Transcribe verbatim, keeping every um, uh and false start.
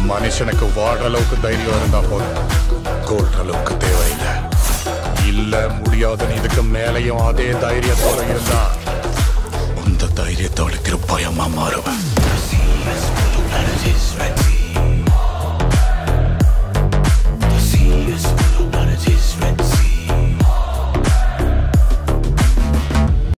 மனுஷனுக்கு வாழ்ற அளவுக்கு தைரியம் இருந்தா போதும், கொள்ற அளவுக்கு தேவையில்லை. இல்ல முடியாதுன்னு இதுக்கு மேலையும் அதே தைரியத்தோட இருந்தா அந்த தைரியத்தோட பயமா மாறுவேன்.